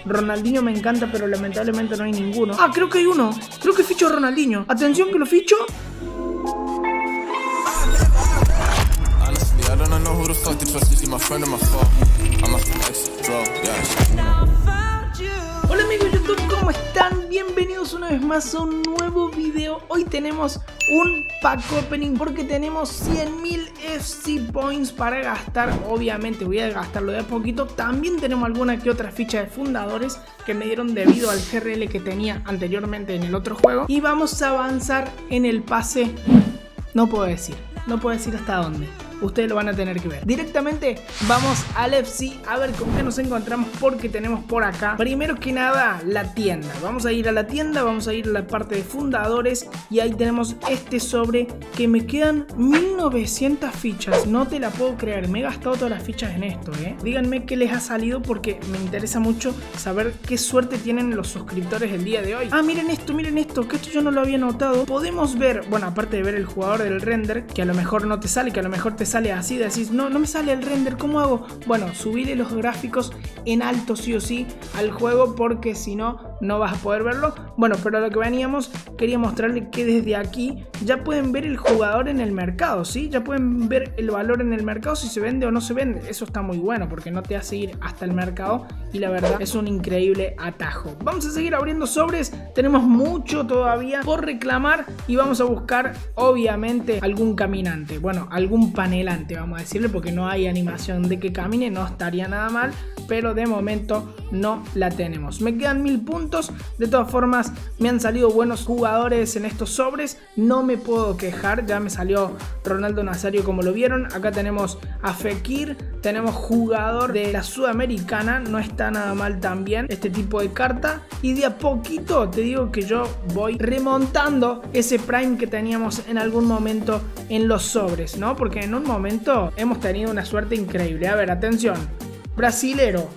Ronaldinho me encanta, pero lamentablemente no hay ninguno. Ah, creo que hay uno. Creo que ficho a Ronaldinho. Atención que lo ficho. Hola amigos de YouTube, ¿cómo están? Bienvenidos una vez más a un nuevo video. Hoy tenemos un pack opening porque tenemos 100.000 FC Points para gastar. Obviamente voy a gastarlo de a poquito. También tenemos alguna que otra ficha de fundadores que me dieron debido al GRL que tenía anteriormente en el otro juego. Y vamos a avanzar en el pase. No puedo decir hasta dónde. Ustedes lo van a tener que ver. Directamente vamos al FC a ver con qué nos encontramos, porque tenemos por acá, primero que nada, la tienda. Vamos a ir a la tienda, vamos a ir a la parte de fundadores y ahí tenemos este sobre que me quedan 1900 fichas. No te la puedo creer, me he gastado todas las fichas en esto, Díganme qué les ha salido porque me interesa mucho saber qué suerte tienen los suscriptores el día de hoy. Ah, miren esto, que esto yo no lo había notado. Podemos ver, bueno, aparte de ver el jugador del render, que a lo mejor no te sale, que a lo mejor te sale así, decís, no me sale el render, ¿cómo hago? Bueno, subirle los gráficos en alto sí o sí al juego, porque si no, no vas a poder verlo. Bueno, pero a lo que veníamos, quería mostrarles que desde aquí ya pueden ver el jugador en el mercado, ¿sí? Ya pueden ver el valor en el mercado, si se vende o no se vende. Eso está muy bueno porque no te hace ir hasta el mercado y la verdad es un increíble atajo. Vamos a seguir abriendo sobres, tenemos mucho todavía por reclamar y vamos a buscar obviamente algún caminante, bueno, algún panelante vamos a decirle, porque no hay animación de que camine, no estaría nada mal, pero de momento no la tenemos. Me quedan 1000 puntos, de todas formas me han salido buenos jugadores en estos sobres, no me puedo quejar. Ya me salió Ronaldo Nazario, como lo vieron. Acá tenemos a Fekir, tenemos jugador de la Sudamericana, no está nada mal también este tipo de carta, y de a poquito te digo que yo voy remontando ese prime que teníamos en algún momento en los sobres, ¿no? Porque en un momento hemos tenido una suerte increíble. A ver, atención, brasilero,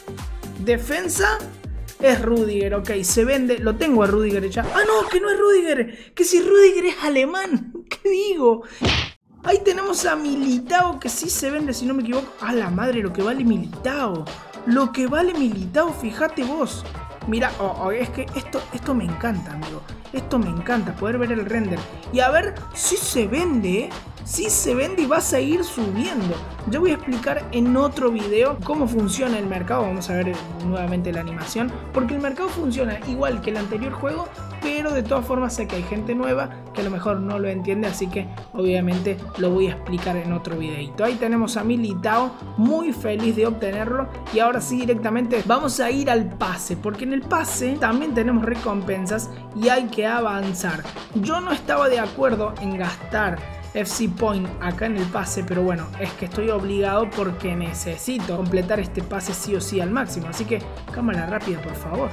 defensa es Rudiger, ok, se vende, lo tengo a Rudiger ya. Ah, no, que no es Rudiger, que si Rudiger es alemán, ¿qué digo? Ahí tenemos a Militao, que sí se vende, si no me equivoco. A la madre, lo que vale Militao. Lo que vale Militao, fíjate vos. Mira, es que esto me encanta, amigo. Esto me encanta, poder ver el render. Y a ver si se vende, si se vende y va a seguir subiendo. Yo voy a explicar en otro video cómo funciona el mercado. Vamos a ver nuevamente la animación, porque el mercado funciona igual que el anterior juego, pero de todas formas sé que hay gente nueva que a lo mejor no lo entiende, así que obviamente lo voy a explicar en otro videito. Ahí tenemos a Militao, muy feliz de obtenerlo. Y ahora sí, directamente vamos a ir al pase, porque en el pase también tenemos recompensas y hay que avanzar. Yo no estaba de acuerdo en gastar FC Point acá en el pase, pero bueno, es que estoy obligado porque necesito completar este pase sí o sí al máximo. Así que cámara rápida, por favor.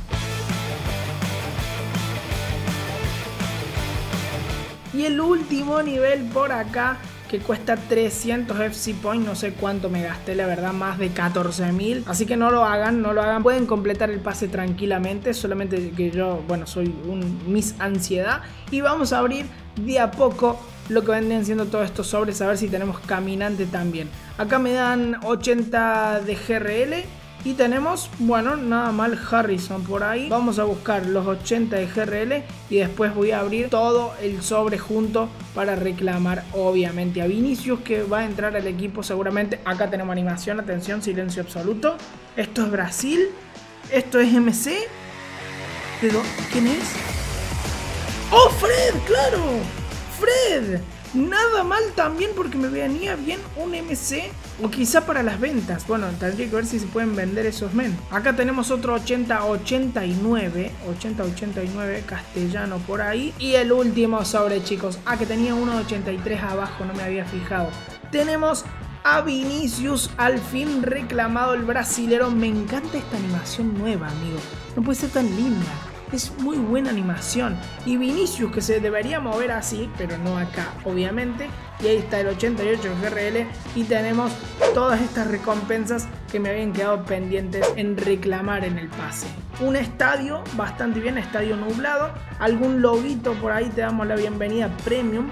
Y el último nivel por acá, que cuesta 300 FC Point, no sé cuánto me gasté, la verdad, más de 14.000. Así que no lo hagan, pueden completar el pase tranquilamente, solamente que yo, bueno, soy un Miss Ansiedad. Y vamos a abrir de a poco lo que venden siendo todos estos sobres, a ver si tenemos caminante también. Acá me dan 80 de GRL. Y tenemos, bueno, nada mal Harrison por ahí. Vamos a buscar los 80 de GRL y después voy a abrir todo el sobre junto para reclamar obviamente a Vinicius, que va a entrar al equipo seguramente. Acá tenemos animación, atención, silencio absoluto. Esto es Brasil, esto es MC. ¿Quién es? ¡Oh, Fred! ¡Claro! ¡Fred! Nada mal también, porque me venía bien un MC, o quizá para las ventas. Bueno, tendría que ver si se pueden vender esos men. Acá tenemos otro 80-89 castellano por ahí. Y el último sobre, chicos. Ah, que tenía uno de 83 abajo, no me había fijado. Tenemos a Vinicius, al fin reclamado el brasilero. Me encanta esta animación nueva, amigo. No puede ser tan linda. Es muy buena animación. Y Vinicius, que se debería mover así, pero no acá, obviamente. Y ahí está el 88 GRL. Y tenemos todas estas recompensas que me habían quedado pendientes en reclamar en el pase. Un estadio bastante bien, estadio nublado. Algún loguito por ahí, te damos la bienvenida premium.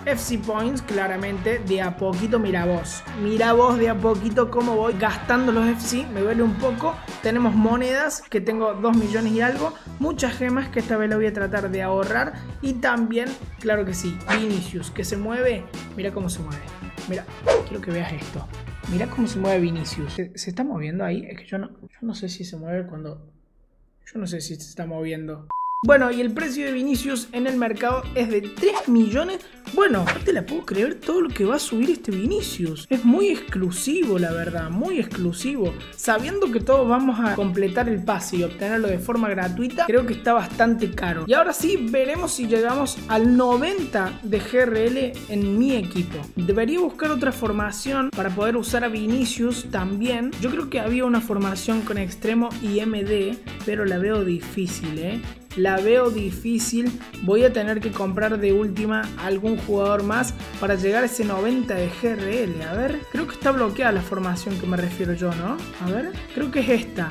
FC Points, claramente, de a poquito, mira vos de a poquito cómo voy gastando los FC, me duele un poco. Tenemos monedas, que tengo 2 millones y algo, muchas gemas que esta vez la voy a tratar de ahorrar, y también, claro que sí, Vinicius, que se mueve, mira cómo se mueve, mira, quiero que veas esto, mira cómo se mueve Vinicius, ¿se está moviendo ahí? Es que yo no sé si se mueve cuando, yo no sé si se está moviendo. Bueno, y el precio de Vinicius en el mercado es de 3 millones. Bueno, no te la puedo creer todo lo que va a subir este Vinicius. Es muy exclusivo, la verdad, muy exclusivo. Sabiendo que todos vamos a completar el pase y obtenerlo de forma gratuita, creo que está bastante caro. Y ahora sí, veremos si llegamos al 90 de GRL en mi equipo. Debería buscar otra formación para poder usar a Vinicius también. Yo creo que había una formación con extremo y MD, pero la veo difícil, La veo difícil, voy a tener que comprar de última algún jugador más para llegar a ese 90 de GRL. A ver, creo que está bloqueada la formación que me refiero yo, ¿no? A ver, creo que es esta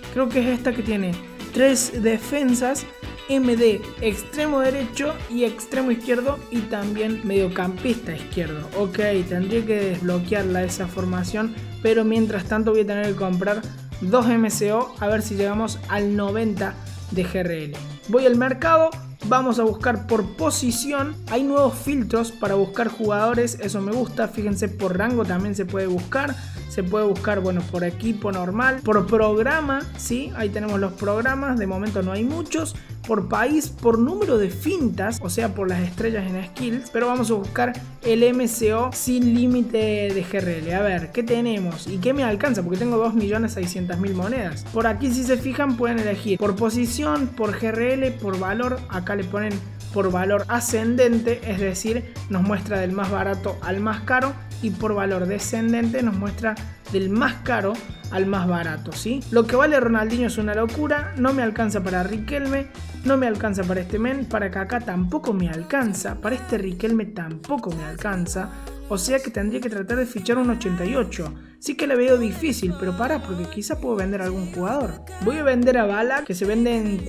que tiene 3 defensas, MD, extremo derecho y extremo izquierdo, y también mediocampista izquierdo. Ok, tendría que desbloquearla esa formación, pero mientras tanto voy a tener que comprar 2 MCO a ver si llegamos al 90 de GRL. Voy al mercado, vamos a buscar por posición. Hay nuevos filtros para buscar jugadores, eso me gusta. Fíjense, por rango también se puede buscar. Se puede buscar, bueno, por equipo normal, por programa, ¿sí? Ahí tenemos los programas, de momento no hay muchos. Por país, por número de fintas, o sea, por las estrellas en skills. Pero vamos a buscar el MCO sin límite de GRL. A ver, ¿qué tenemos? ¿Y qué me alcanza? Porque tengo 2.600.000 monedas. Por aquí, si se fijan, pueden elegir por posición, por GRL, por valor. Acá le ponen por valor ascendente, es decir, nos muestra del más barato al más caro. Y por valor descendente nos muestra del más caro al más barato, ¿sí? Lo que vale Ronaldinho es una locura. No me alcanza para Riquelme, no me alcanza para este men, para Kaká tampoco me alcanza, para este Riquelme tampoco me alcanza. O sea que tendría que tratar de fichar un 88. Sí que le veo difícil, pero porque quizá puedo vender a algún jugador. Voy a vender a Bala, que se vende en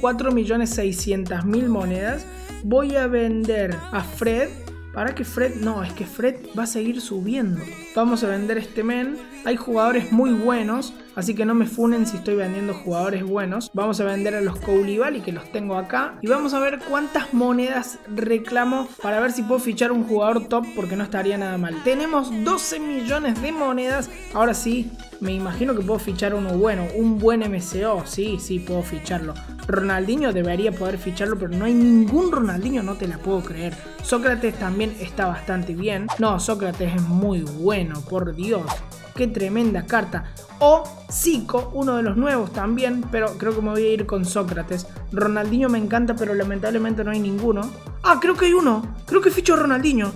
4.600.000 monedas. Voy a vender a Fred. Para que Fred, no, es que Fred va a seguir subiendo. Vamos a vender este men. Hay jugadores muy buenos, así que no me funen si estoy vendiendo jugadores buenos. Vamos a vender a los Koulibaly, que los tengo acá. Y vamos a ver cuántas monedas reclamo para ver si puedo fichar un jugador top, porque no estaría nada mal. Tenemos 12 millones de monedas. Ahora sí, me imagino que puedo fichar uno bueno, un buen MCO. Sí, puedo ficharlo. Ronaldinho debería poder ficharlo, pero no hay ningún Ronaldinho, no te la puedo creer. Sócrates también está bastante bien. No, Sócrates es muy bueno, por Dios. Qué tremenda carta. O Zico, uno de los nuevos también, pero creo que me voy a ir con Sócrates. Ronaldinho me encanta, pero lamentablemente no hay ninguno. Ah, creo que hay uno. Creo que ficho a Ronaldinho.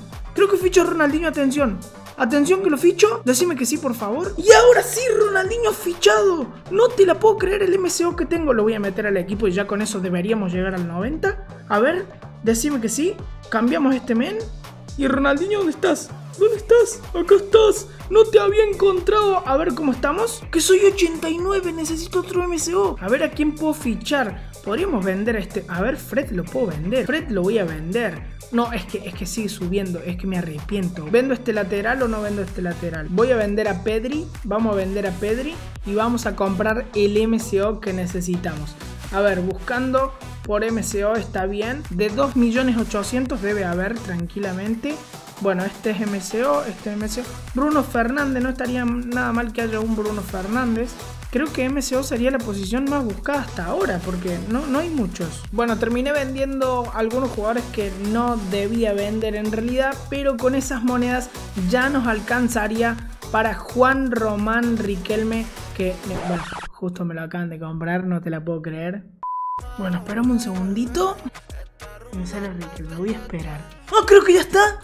Atención. Atención que lo ficho. Decime que sí, por favor. Y ahora sí, Ronaldinho fichado. No te la puedo creer el MCO que tengo. Lo voy a meter al equipo y ya con eso deberíamos llegar al 90. A ver, decime que sí. Cambiamos este men. Y Ronaldinho, ¿dónde estás? ¿Dónde estás? Acá estás. No te había encontrado. A ver cómo estamos. Que soy 89. Necesito otro MCO. A ver a quién puedo fichar. Podríamos vender a este. A ver, Fred lo puedo vender. Fred lo voy a vender. No, es que sigue subiendo. Es que me arrepiento. ¿Vendo este lateral o no vendo este lateral? Voy a vender a Pedri. Vamos a vender a Pedri. Y vamos a comprar el MCO que necesitamos. A ver, buscando por MCO está bien. De 2.800.000 debe haber tranquilamente. Bueno, este es MCO, este es MCO. Bruno Fernández, no estaría nada mal que haya un Bruno Fernández. Creo que MCO sería la posición más buscada hasta ahora, porque no hay muchos. Bueno, terminé vendiendo algunos jugadores que no debía vender en realidad, pero con esas monedas ya nos alcanzaría para Juan Román Riquelme, que, bueno, justo me lo acaban de comprar, no te la puedo creer. Bueno, esperamos un segundito. Me sale Riquelme, voy a esperar. ¡Oh, creo que ya está!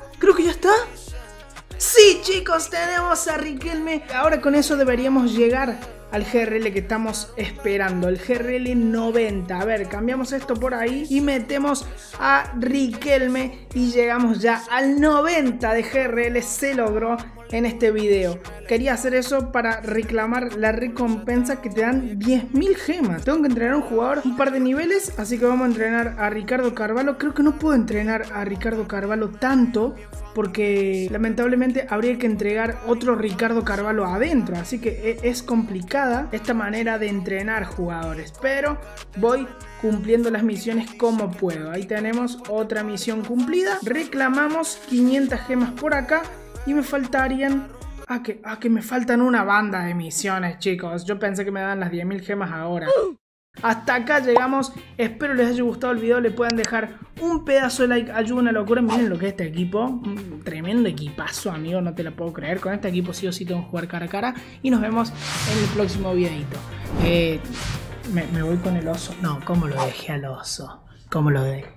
Sí, chicos, tenemos a Riquelme. Ahora con eso deberíamos llegar al GRL que estamos esperando, el GRL 90. A ver, cambiamos esto por ahí y metemos a Riquelme y llegamos ya al 90 de GRL. Se logró en este video. Quería hacer eso para reclamar la recompensa que te dan 10.000 gemas. Tengo que entrenar a un jugador un par de niveles, así que vamos a entrenar a Ricardo Carvalho. Creo que no puedo entrenar a Ricardo Carvalho tanto, porque lamentablemente habría que entregar otro Ricardo Carvalho adentro, así que es complicada esta manera de entrenar jugadores, pero voy cumpliendo las misiones como puedo. Ahí tenemos otra misión cumplida, reclamamos 500 gemas por acá y me faltarían... que me faltan una banda de misiones, chicos. Yo pensé que me daban las 10.000 gemas ahora. Hasta acá llegamos, espero les haya gustado el video, le puedan dejar un pedazo de like, ayuda una locura. Miren lo que es este equipo, un tremendo equipazo, amigo, no te lo puedo creer. Con este equipo sí o sí tengo que jugar cara a cara y nos vemos en el próximo videito. Me voy con el oso. No, ¿cómo lo dejé al oso? ¿Cómo lo dejé?